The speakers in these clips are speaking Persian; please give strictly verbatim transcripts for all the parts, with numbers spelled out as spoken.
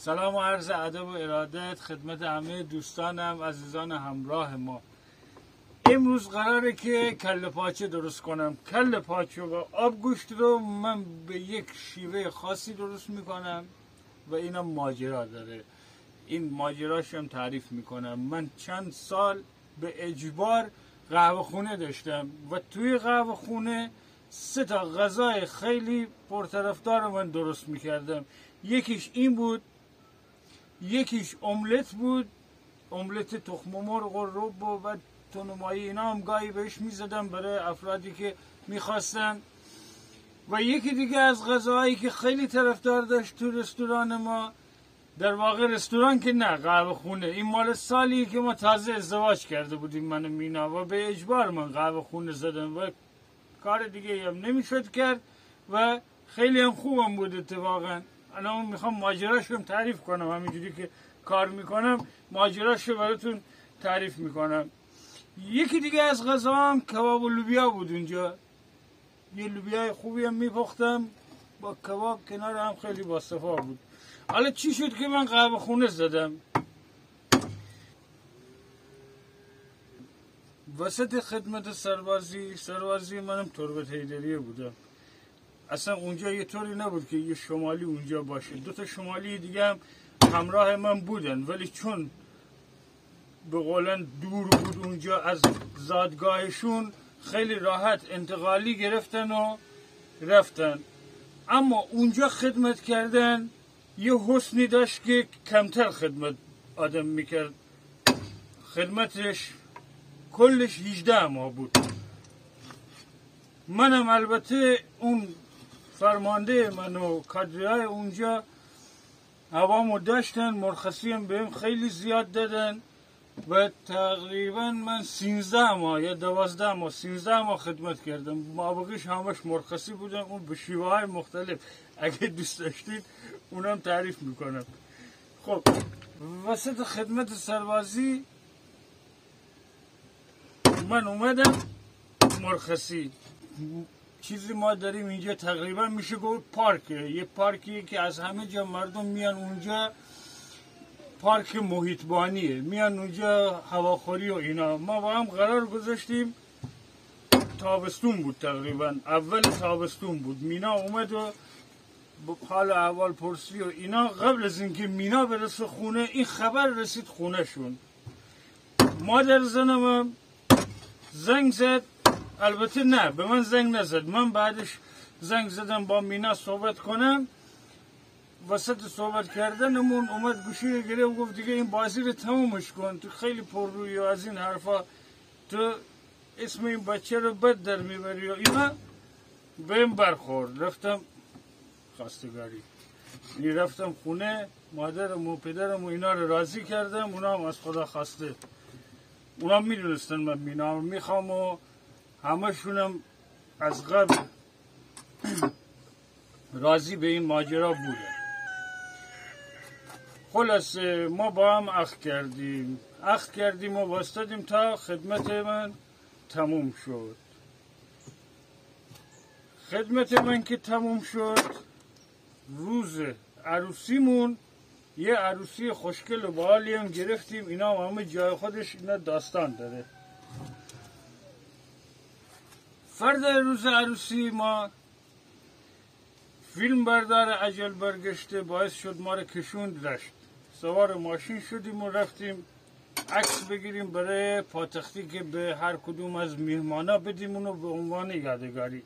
سلام و عرض ادب و ارادت خدمت همه دوستانم عزیزان همراه ما. امروز قراره که کله پاچه درست کنم. کله پاچه و آب گوشت رو من به یک شیوه خاصی درست میکنم و اینا ماجرا داره. این ماجراشم تعریف میکنم. من چند سال به اجبار قهوه خونه داشتم و توی قهوه خونه سه تا غذای خیلی پرطرفدار من درست میکردم. یکیش این بود، یکیش املت بود، املت تخم مرغ و رب و تنمایی اینا هم گاهی بهش میزدم برای افرادی که میخواستن. و یکی دیگه از غذاهایی که خیلی طرفدار داشت تو رستوران ما، در واقع رستوران که نه، قهوه خونه، این مال سالی که ما تازه ازدواج کرده بودیم من و مینا و به اجبار من قهوه خونه زدم و کار دیگه هم نمیشد کرد و خیلی هم خوبم بود اتفاقا. الان میخوام ماجراشو تعریف کنم، همینجوری که کار میکنم ماجراشو براتون تعریف میکنم. یکی دیگه از غذاام کباب و لوبیا بود. اونجا یه لوبیای خوبی هم میپختم با کباب کنار هم، خیلی باصفا بود. حالا چی شد که من قهوه خونه زدم؟ وسط خدمت سربازی سربازی منم تربت حیدریه بودم. اصلا اونجا یه طوری نبود که یه شمالی اونجا باشه. دو تا شمالی دیگه هم همراه من بودن، ولی چون به قولن دور بود اونجا از زادگاهشون، خیلی راحت انتقالی گرفتن و رفتن. اما اونجا خدمت کردن یه حسنی داشت که کمتر خدمت آدم میکرد. خدمتش کلش هجده ماه بود. منم البته اون فرمانده من و کادرهای اونجا هوامو داشتن، مرخصی هم بهم خیلی زیاد دادن و تقریبا من سینزده ماه یا دوازده ماه سینزده ماه خدمت کردم. مابقیش همش مرخصی بودن، اون به شیوه های مختلف. اگه دوست داشتید اونم تعریف میکنم. خب وسط خدمت سربازی من اومدم مرخصی. چیزی ما داریم اینجا تقریبا میشه گفت پارکه، یه پارکی که از همه جا مردم میان اونجا، پارک محیطبانیه، میان اونجا هواخوری و اینا. ما با هم قرار گذاشتیم، تابستون بود تقریبا، اول تابستون بود. مینا اومد و حال احوال پرسی و اینا. قبل از اینکه مینا برسه خونه این خبر رسید خونه شون. مادر زنم زنگ زد، البته نه به من زنگ نزد، من بعدش زنگ زدم با مینا صحبت کنم. وسط صحبت کردنمون اومد گوشی رو گرفت و گفت دیگه این بازی رو تمومش کن، تو خیلی پررویی و از این حرفا، تو اسم این بچه رو بد در میبری و اینا. بهم برخورد. رفتم خواستگاری، یعنی رفتم خونه مادرم و پدرم و اینا رو راضی کردم. اونا هم از خدا خواسته، اونا میدونستن من مینا رو میخوام و همه شونم از قبل راضی به این ماجرا بودن. خلاصه ما با هم عقد کردیم عقد کردیم و واسطادیم تا خدمت من تموم شد. خدمت من که تموم شد، روز عروسیمون یه عروسی خوشگل و باحالی هم گرفتیم. اینا هم همه جای خودش اینا داستان داره. فرد روز عروسی ما فیلم بردار عجل برگشته باعث شد ما رو کشوند رشت. سوار ماشین شدیم و رفتیم عکس بگیریم برای پاتختی که به هر کدوم از میهمانا بدیم اونو به عنوان یادگاری.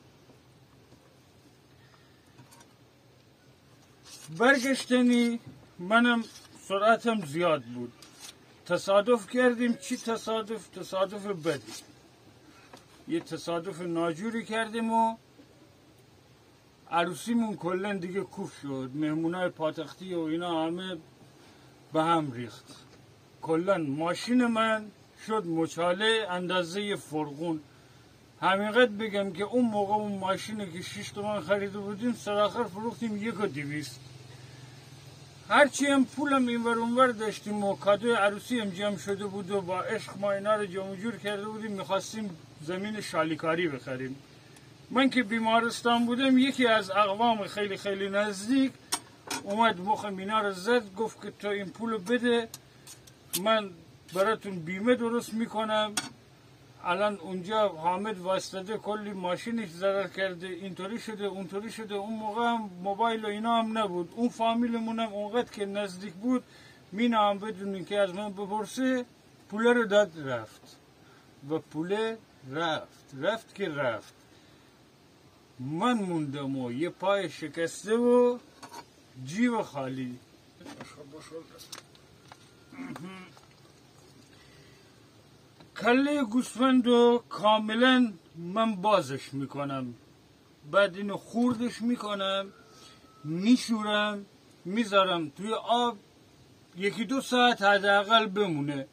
برگشتنی منم سرعتم زیاد بود. تصادف کردیم. چی تصادف؟ تصادف بدی. یه تصادف ناجوری کردیم و عروسیمون کلن دیگه کوف شد. مهمونای پاتختی و اینا همه به هم ریخت. کلن ماشین من شد مچاله اندازه فرغون. حقیقت بگم که اون موقع اون ماشینی که شش تومن خریده بودیم سرآخر فروختیم یک و دویست. هرچی هم پولم اینور اونور داشتیم و کادوی عروسی هم جمع شده بود و با عشق ما اینا رو جمع جور کرده بودیم، میخواستیم زمین شالیکاری بخریم. من که بیمارستان بودم، یکی از اقوام خیلی خیلی نزدیک اومد مخ مینا رو زد، گفت که تو این پولو بده من براتون بیمه درست میکنم. الان اونجا حامد واسطه کلی ماشینش ضرر کرده، اینطوری شده اونطوری شده. اون موقع هم موبایل و اینا هم نبود. اون فامیلمون هم اونقدر که نزدیک بود، مینا هم بدون که از من بپرسه پول رو داد رفت و پول رفت رفت که رفت. من موندم و یه پای شکسته و جیب خالی. کله گوسفند رو کاملا من بازش میکنم، بعد اینو خوردش میکنم، میشورم، میذارم توی آب یکی دو ساعت حداقل بمونه.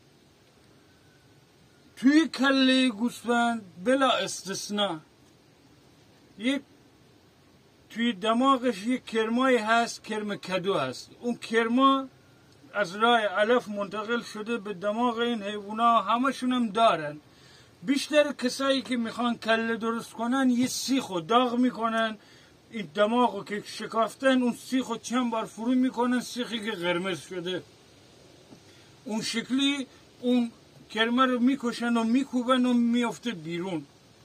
توی کله گوسفند بلا استثناء یک توی دماغش یک کرمایی هست، کرم کدو هست. اون کرما از راه علف منتقل شده به دماغ این حیوونا، همشون هم دارن. بیشتر کسایی که میخوان کله درست کنن یه سیخو داغ میکنن، این دماغو که شکافتن اون سیخو چند بار فرو میکنن، سیخی که قرمز شده اون شکلی اون کرمه رو میکشن و میکوبن و میفته بیرون.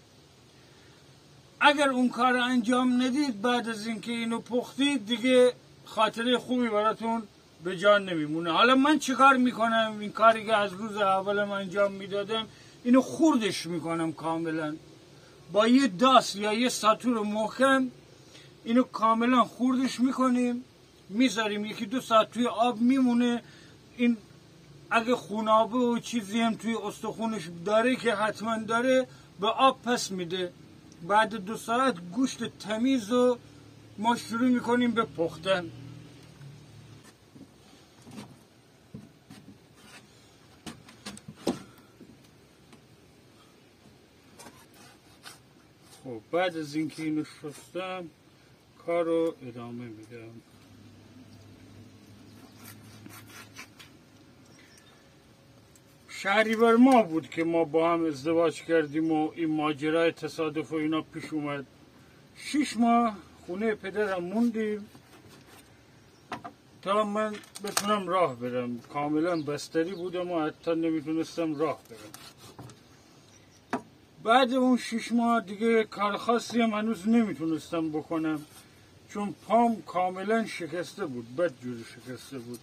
اگر اون کار انجام ندید بعد از اینکه اینو پختید دیگه خاطره خوبی براتون به جان نمیمونه. حالا من چه کار میکنم؟ این کاری که از روز اولم انجام میدادم، اینو خوردش میکنم کاملا با یه داس یا یه ساتور محکم. اینو کاملا خوردش میکنیم، میذاریم یکی دو ساعت توی آب میمونه. این اگه خونابه و چیزی هم توی استخونش داره که حتما داره، به آب پس میده. بعد دو ساعت گوشت تمیز رو ما شروع میکنیم به پختن. خب بعد از اینکه اینو شستم کار رو ادامه میدم. شهریور ما بود که ما با هم ازدواج کردیم و این ماجرای تصادف و اینا پیش اومد. شش ماه خونه پدرم موندیم تا من بتونم راه برم. کاملا بستری بودم و حتی نمیتونستم راه برم. بعد اون شش ماه دیگه کار خاصی هم هنوز نمیتونستم بکنم، چون پام کاملا شکسته بود، بد جوری شکسته بود.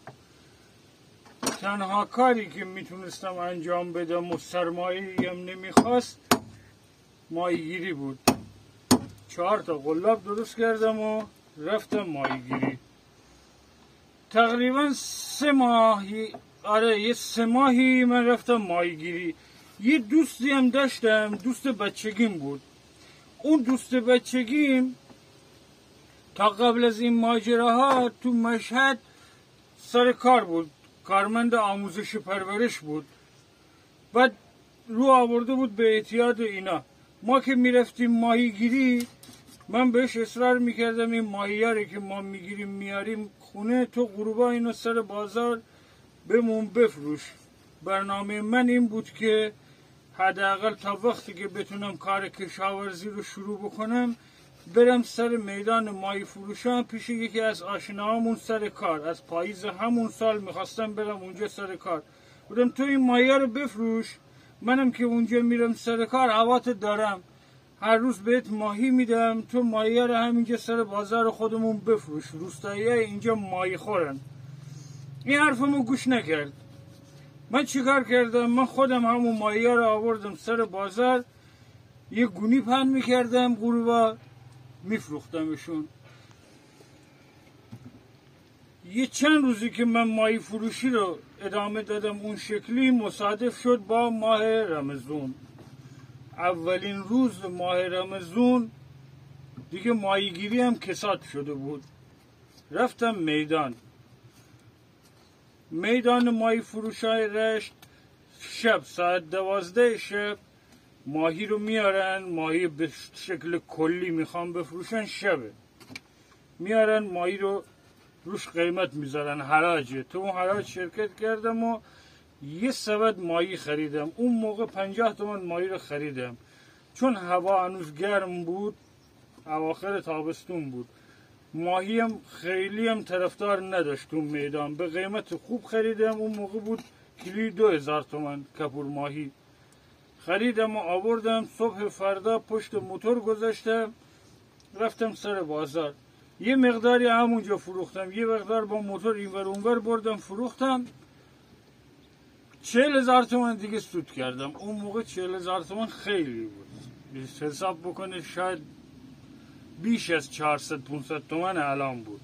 تنها کاری که میتونستم انجام بدم و سرمایه‌ای هم نمیخواست ماهیگیری بود. چهار تا قلاب درست کردم و رفتم ماهیگیری. تقریبا سه ماهی آره یه سه ماهی من رفتم ماهیگیری. یه دوستی هم داشتم، دوست بچگیم بود. اون دوست بچگیم تا قبل از این ماجراها تو مشهد سر کار بود، کارمند آموزش پرورش بود. بعد رو آورده بود به اعتیاد اینا. ما که میرفتیم ماهیگیری من بهش اصرار میکردم این ماهیاری که ما میگیریم میاریم خونه، تو غروبا اینو سر بازار بمون بفروش. برنامه من این بود که حداقل تا وقتی که بتونم کار کشاورزی رو شروع بکنم برم سر میدان ماهی فروشان پیش یکی از آشناهامون سر کار. از پاییز همون سال میخواستم برم اونجا سر کار. بودم تو این ماهی رو بفروش، منم که اونجا میرم سر کار هوات دارم، هر روز بهت ماهی میدم، تو ماهی رو همینجا سر بازار خودمون بفروش، روستایی های اینجا ماهی خورن. این حرفمو گوش نکرد. من چیکار کردم؟ من خودم همون ماهی رو آوردم سر بازار، یه گونی پهن میکردم، غروبا میفروختمشون. یه چند روزی که من ماهی فروشی رو ادامه دادم اون شکلی، مصادف شد با ماه رمضان. اولین روز ماه رمضان دیگه ماهیگیری هم کساد شده بود. رفتم میدان میدان ماهی فروشای رشت. شب ساعت دوازده شب ماهی رو میارن، ماهی به شکل کلی میخوام بفروشن، شبه میارن ماهی رو روش قیمت میذارن، حراجه. تو اون حراج شرکت کردم و یه سبد ماهی خریدم. اون موقع پنجاه تومن ماهی رو خریدم، چون هوا هنوز گرم بود، اواخر تابستون بود. ماهی هم خیلی هم طرفدار نداشت اون میدان. به قیمت خوب خریدم، اون موقع بود کیلوی دو هزار تومن کپور ماهی خریدم و آوردم. صبح فردا پشت موتور گذاشتم رفتم سر بازار، یه مقداری همونجا فروختم، یه مقدار با موتور اینور اونور بردم فروختم. چهل هزار تومن دیگه سود کردم. اون موقع چهل هزار تومن خیلی بود، حساب بکنه شاید بیش از چهارصد پانصد تومن الان بود،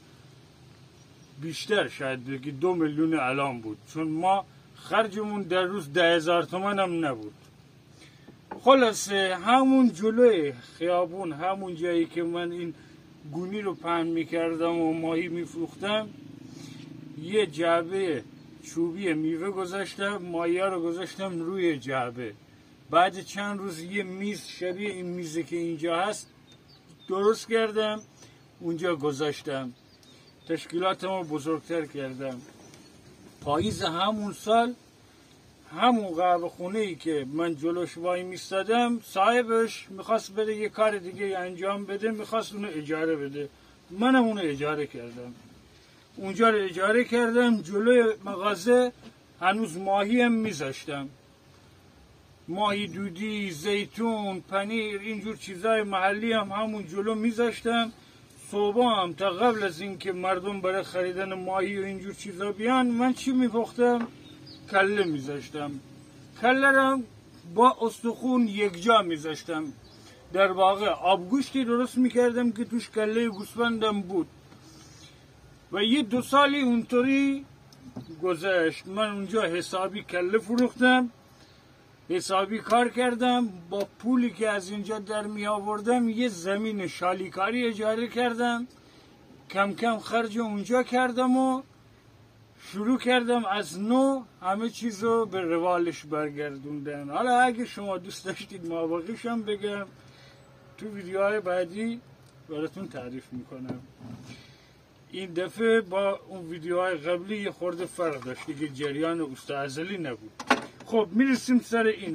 بیشتر شاید بگی دو میلیون الان بود، چون ما خرجمون در روز ده هزار تومن هم نبود. خلاصه همون جلوی خیابون، همون جایی که من این گونی رو پهن میکردم و ماهی میفروختم، یه جعبه چوبی میوه گذاشتم، ماهی ها رو گذاشتم روی جعبه. بعد چند روز یه میز شبیه این میزی که اینجا هست درست کردم، اونجا گذاشتم، تشکیلاتم رو بزرگتر کردم. پاییز همون سال همون قهوه خونه ای که من جلوش وای میستادم، صاحبش میخواست بده یه کار دیگه انجام بده، میخواست اونو اجاره بده، منم اونو اجاره کردم. اونجا رو اجاره کردم، جلوی مغازه هنوز ماهی هم میذاشتم، ماهی دودی، زیتون، پنیر، اینجور چیزای محلی هم همون جلو میذاشتم. صبح هم تا قبل از اینکه مردم برای خریدن ماهی و اینجور چیزا بیان، من چی میپختم؟ کله میذاشتم. کله رو با استخون یک جا میذاشتم، در واقع آبگوشتی درست میکردم که توش کله گوسفندم بود. و یه دو سالی اونطوری گذشت. من اونجا حسابی کله فروختم، حسابی کار کردم. با پولی که از اینجا در می آوردم یه زمین شالیکاری اجاره کردم، کم کم خرج اونجا کردم و شروع کردم از نو همه چیز رو به روالش برگردوندن. حالا اگه شما دوست داشتید مابقیش هم بگم، تو ویدیوهای بعدی براتون تعریف میکنم. این دفعه با اون ویدیوهای قبلی یه خورده فرق داشت که جریان اوستا ازلی نبود. خب میرسیم سر این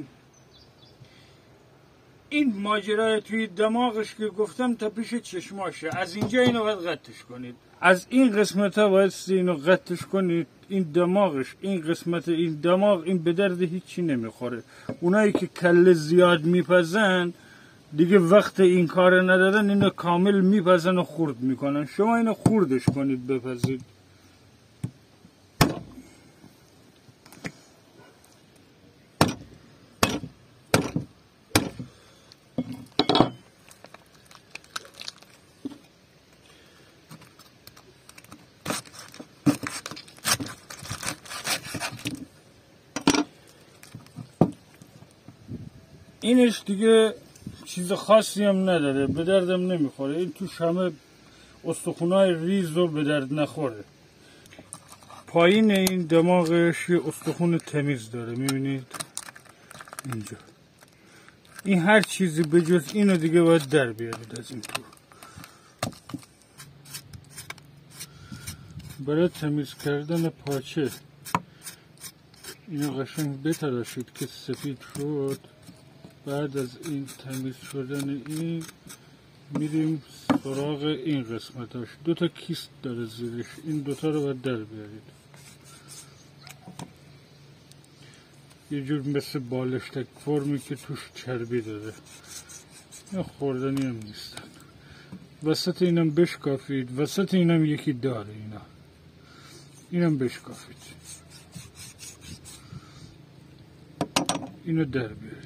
این ماجرای توی دماغش که گفتم تا پیش چشماشه. از اینجا اینو باید قطعش کنید، از این قسمت ها باید اینو قطعش کنید. این دماغش، این قسمت این دماغ، این به درد هیچی نمیخوره. اونایی که کله زیاد میپزن دیگه وقت این کار ندارن، اینو کامل میپزن و خورد میکنن. شما اینو خوردش کنید بپزید. اینش دیگه چیز خاصی هم نداره، به دردم نمیخوره. این توش همه استخونای ریز و به درد نخوره. پایین این دماغش یه استخون تمیز داره، میبینید اینجا. این هر چیزی به جز اینو دیگه باید در بیارید از این تو. برای تمیز کردن پاچه اینو قشنگ بتراشید که سفید شد. بعد از این تمیز شدن این میریم سراغ این قسمتاش. دو تا کیست داره زیرش، این دوتا رو باید در بیارید. یه جور مثل بالشتک فرمی که توش چربی داره، این خوردنی هم نیستن. وسط اینم بشکافید، وسط اینم یکی داره، اینا اینم بشکافید، اینو در بیارید.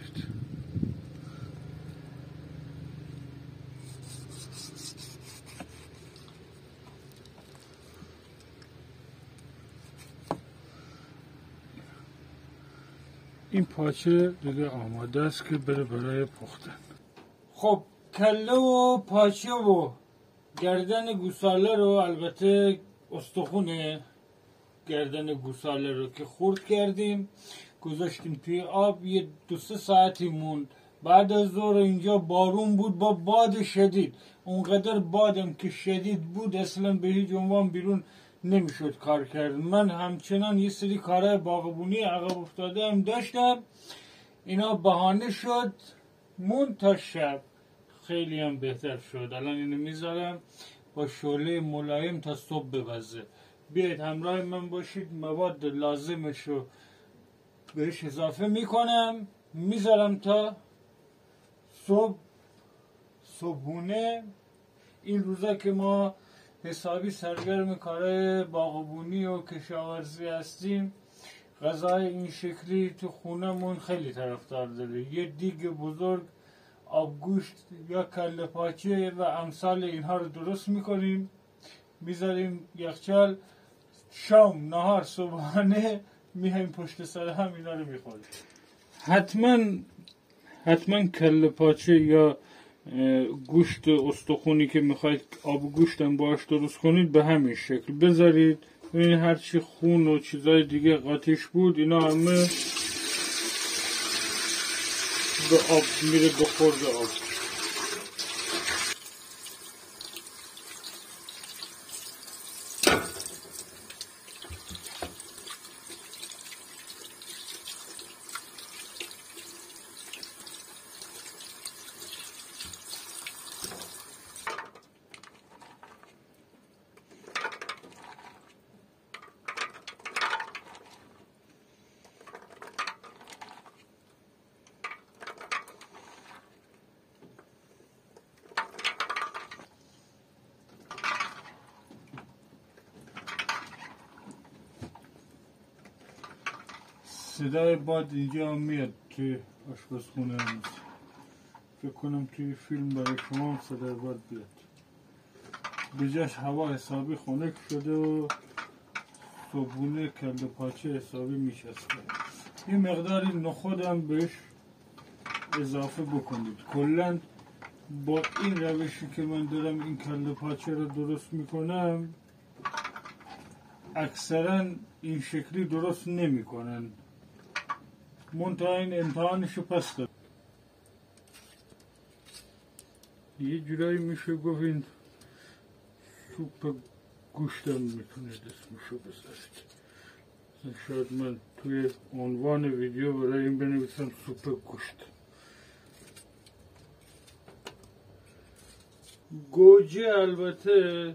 این پاچه دیگه آماده است که بره برای پختن. خب کله و پاچه و گردن گوساله رو، البته استخون گردن گوساله رو که خورد کردیم، گذاشتیم توی آب. یه دو سه ساعتی موند. بعد از ظهر اینجا بارون بود با باد شدید. اونقدر بادم که شدید بود اصلا به هیچ عنوان بیرون نمیشد کار کرد. من همچنان یه سری کارهای باغبونی عقب افتاده هم داشتم، اینا بهانه شد. مون تا شب خیلی هم بهتر شد. الان اینو میذارم با شعله ملایم تا صبح بپزه. بیایید همراه من باشید، مواد لازمش رو بهش اضافه میکنم، میذارم تا صبح صبحونه. این روزا که ما حسابی سرگرم کارهای باغبونی و کشاورزی هستیم، غذای این شکلی تو خونمون خیلی طرفدار داره. یه دیگ بزرگ آبگوشت یا کله پاچه و امثال اینها رو درست میکنیم، میذاریم یخچال، شام نهار صبحانه میایم پشت سر هم اینا رو میخوریم. حتما حتما کله پاچه یا گوشت استخونی که میخواید آب گوشتم باش درست کنید به همین شکل بذارید. ببینید هرچی خون و چیزای دیگه قاطیش بود اینا همه به آب میره، به خورد آب. صدای باد اینجا میاد توی آشپزخونه هنوز. فکر کنم توی فیلم برای شما صدای باد بیاد. به جاش هوا حسابی خنک شده و صبحونه کله پاچه حسابی میچسبه. یه مقداری نخودم بهش اضافه بکنید. کلاً با این روشی که من دارم این کله پاچه رو درست میکنم، اکثرا این شکلی درست نمیکنن، منتها این امتحانشو پس داد. یه جورایی میشه گفت این سوپ گوشتم میتونید اسمشو بذارید. شاید من توی عنوان ویدیو برای این بنویسم سوپ گوشت. گوجه البته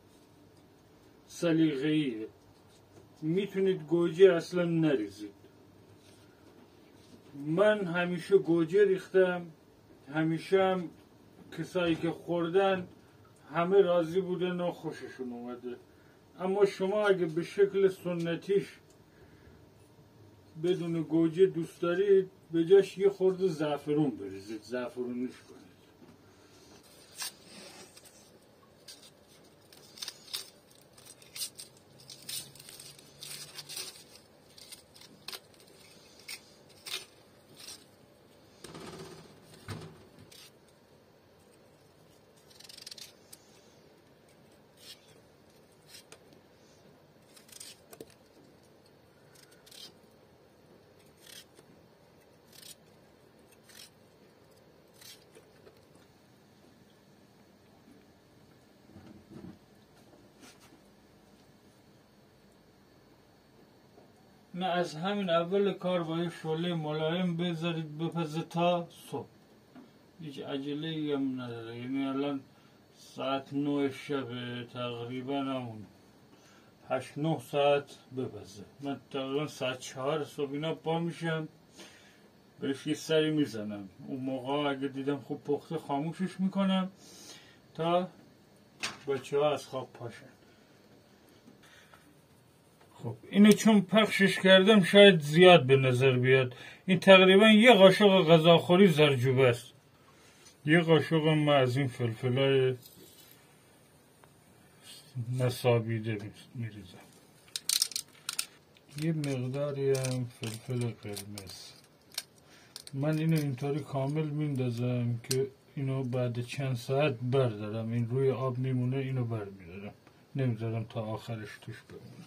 سلیقه‌ایه، میتونید گوجه اصلا نریزید. من همیشه گوجه ریختم، همیشه هم کسایی که خوردن همه راضی بودن و خوششون اومده. اما شما اگه به شکل سنتیش بدون گوجه دوست دارید، به جاش یه خورده زعفرون بریزید، زعفرونیش کنید. نه، از همین اول کار با یه شعله ملایم بذارید بپزه تا صبح. هیچ عجله هم نداره. یعنی الان ساعت نه شب، تقریبا همون هشت نه ساعت بپزه. من تقریبا ساعت چهار صبح اینا پا میشم، بهش یه سری میزنم. اون موقع اگه دیدم خوب پخته خاموشش میکنم تا بچه ها از خواب پاشن. خب اینو چون پخشش کردم شاید زیاد به نظر بیاد. این تقریبا یه قاشق غذاخوری زرجوبه است. یه قاشق هم من از این فلفلای نسابیده میریزم. یه مقداری هم فلفل قرمز. من اینو اینطوری کامل میندازم که اینو بعد چند ساعت بردارم. این روی آب میمونه، اینو برمیدارم، نمیذارم تا آخرش توش بمونه.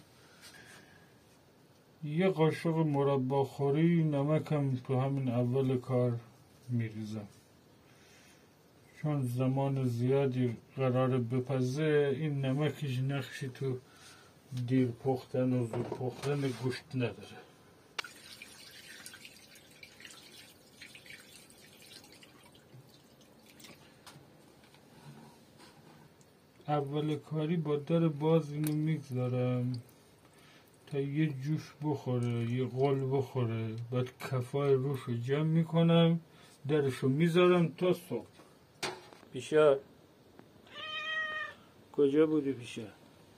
یه قاشق مرباخوری نمکم تو همین اول کار میریزم، چون زمان زیادی قراره بپزه. این نمکش نقشی تو دیر پختن و زود پختن گوشت نداره. اول کاری با در باز اینو میگذارم تا یه جوش بخوره، یه غل بخوره، بعد کفای روش رو جمع میکنم، درشو میذارم تا صبح. پیشار کجا بودی پیشار؟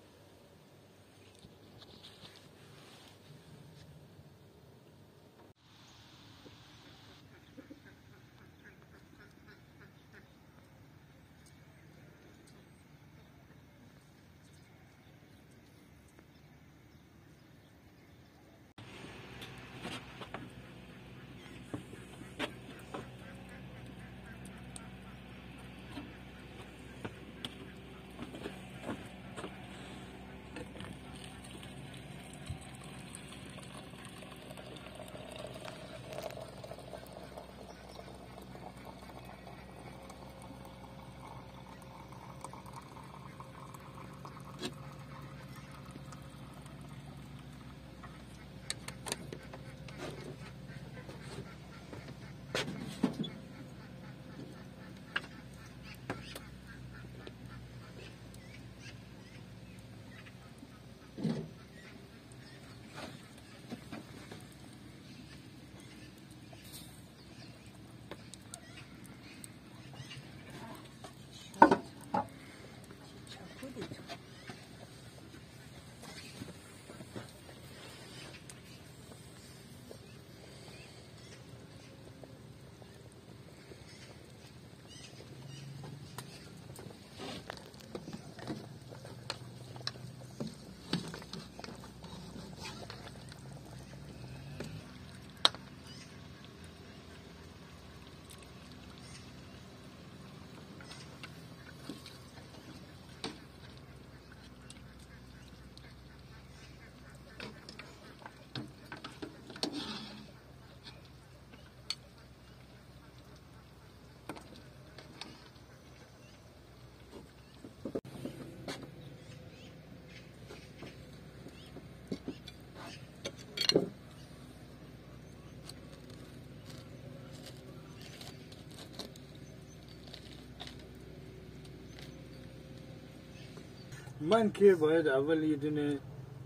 من که باید اول یه دونه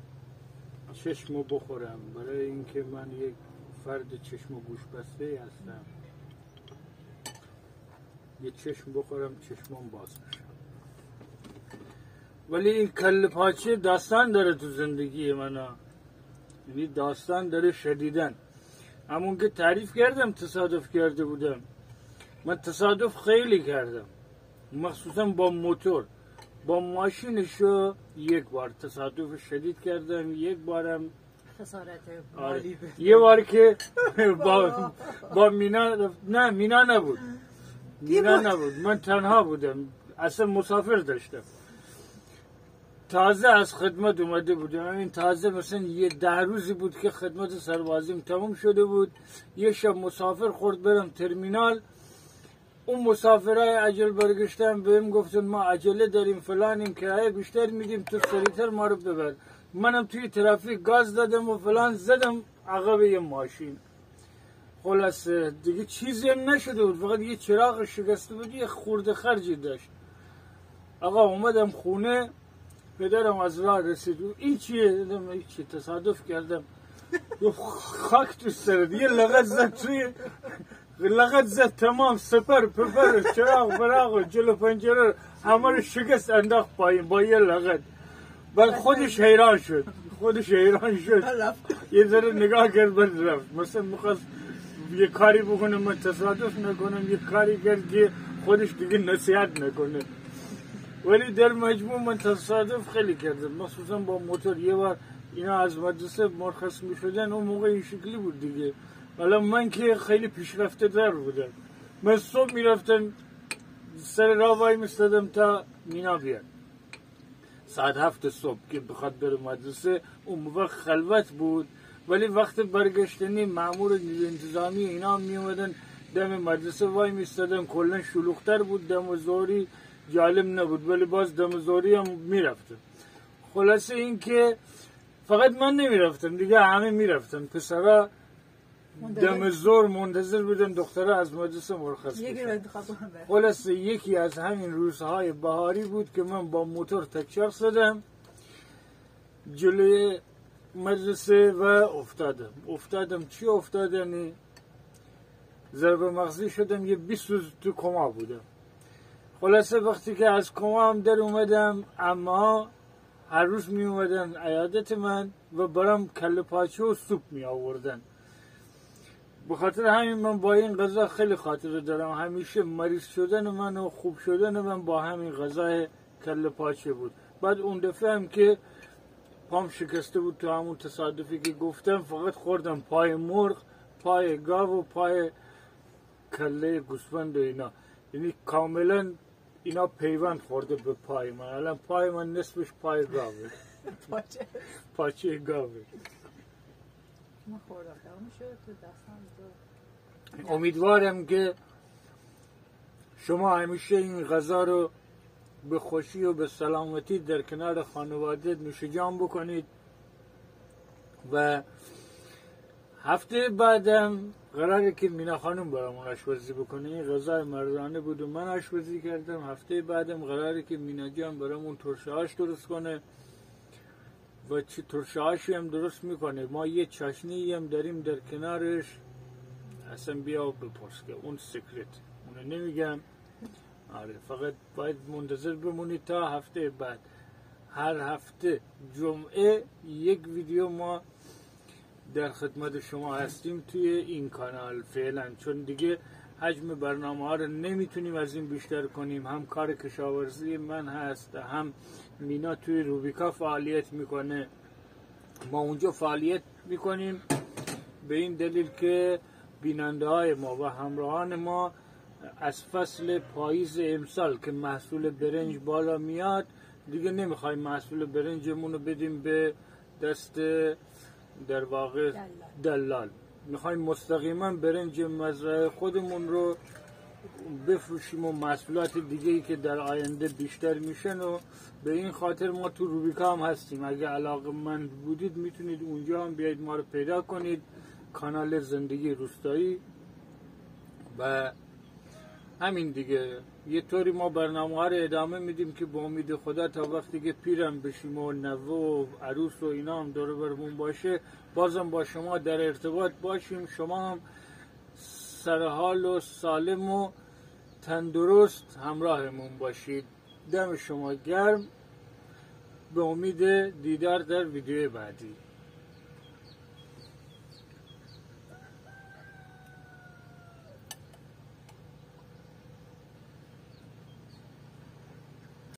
چشمو بخورم، برای اینکه من یک فرد چشم و گوش بسته هستم. یه چشم بخورم چشمم باز بشم. ولی این کله پاچه داستان داره تو زندگی من، یعنی داستان داره شدیدن. همون که تعریف کردم تصادف کرده بودم، من تصادف خیلی کردم، مخصوصا با موتور. با ماشینشو یک بار تصادف شدید کردم، یک بارم خسارت آره. مالی. یه بار که با با مینا، نه مینا نبود، مینا نبود، من تنها بودم، اصلا مسافر داشتم، تازه از خدمت اومده بودم. این تازه مثلا یه ده روزی بود که خدمت سربازیم تموم شده بود. یه شب مسافر خورد برم ترمینال، اون مسافرای عجل برگشتن بهم گفتن ما عجله داریم فلانیم، کرایه بیشتر میدیم، تو سریعتر ما رو ببر. منم توی ترافیک گاز دادم و فلان، زدم عقب یه ماشین. خلاصه دیگه چیزی هم نشده بود، فقط یه چراغ شکسته بود، یه خورده خرجی داشت. آقا اومدم خونه، پدرم از راه رسید، این چیه؟ دیدم این چی، تصادف کردم. خاک تو سرت، یه لغت زد توی لغت زد، تمام سپر پپر چراغ براغ جلو پنجره همه رو شکست انداخت پایین با یه لغت. بعد خودش حیران شد، خودش حیران شد، یه ذره نگاه کرد بعد رفت. مثلا میخواست یه کاری بکنه من تصادف نکنم، یه کاری کرد که خودش دیگه نصیحت نکنه. ولی در مجموع من تصادف خیلی کردم، مخصوصا با موتور. یه بار اینا از مدرسه مرخص می شدن، اون موقع این شکلی بود دیگه. حالا من که خیلی پیشرفته در بودم، من صبح می رفتم سر راه وای میستادم تا مینا بیاد ساعت هفت صبح که بخواد بره مدرسه. اون موقع خلوت بود، ولی وقت برگشتنی مامور نیروی انتظامی اینا می اومدن دم مدرسه وای میستادن. کلا شلوغ‌تر بود، دم ظهری جالب نبود، ولی باز دم ظهری هم میرفتم. خلاصه این که فقط من نمیرفتم دیگه، همه میرفتن، پسرا دم زور منتظر بودم دختره از مدرسه مرخص بشن. خلاصه یکی از همین روزهای بهاری بود که من با موتور تکچر زدم جلوی مدرسه و افتادم افتادم چی افتادم؟ ضربه مغزی شدم، یه بیست روز تو کما بودم. خلاصه وقتی که از کما هم در اومدم، اما هر روز می اومدن عیادت من و برام کله پاچه و سوپ می آوردن. به خاطر همین من با این غذا خیلی خاطره دارم. همیشه مریض شدن من و خوب شدن من با همین غذای کله پاچه بود. بعد اون دفعه هم که پام شکسته بود تو همون تصادفی که گفتم، فقط خوردم پای مرغ، پای گاو و پای کله گوسفند و اینا، یعنی کاملا اینا پیوند خورده به پای من. الان پای من نصفش پای گاوه. پاچه پاچه گاوه. امیدوارم که شما همیشه این غذا رو به خوشی و به سلامتی در کنار خانواده نوش جان بکنید. و هفته بعدم قراره که مینا خانم برامون آشپزی بکنه. این غذای مردانه بود و من آشپزی کردم. هفته بعدم قراره که مینا جان برامون ترشه هاش درست کنه و چه ترشه هاشی هم درست میکنه. ما یه چاشنی هم داریم در کنارش، اصلا بیا بپرس که اون سکرت، اونو نمیگم. آره، فقط باید منتظر بمونید تا هفته بعد. هر هفته جمعه یک ویدیو ما در خدمت شما هستیم توی این کانال فعلا، چون دیگه حجم برنامه ها رو نمیتونیم از این بیشتر کنیم. هم کار کشاورزی من هست، هم مینا توی روبیکا فعالیت میکنه، ما اونجا فعالیت میکنیم. به این دلیل که بیننده های ما و همراهان ما از فصل پاییز امسال که محصول برنج بالا میاد، دیگه نمیخوایم محصول برنجمون رو بدیم به دست در واقع دلال, دلال. میخوایم مستقیما برنج مزرعه خودمون رو بفروشیم و محصولات دیگه ای که در آینده بیشتر میشن. و به این خاطر ما تو روبیکا هم هستیم. اگه علاقه‌مند بودید میتونید اونجا هم بیاید ما رو پیدا کنید، کانال زندگی روستایی. و همین دیگه، یه طوری ما برنامه ها رو ادامه میدیم که با امید خدا تا وقتی که پیرم بشیم و نوه و عروس و اینا هم دور برمون باشه، بازم با شما در ارتباط باشیم. شما هم سرحال و سالم و تندرست همراهمون باشید. دم شما گرم. به امید دیدار در ویدیو بعدی.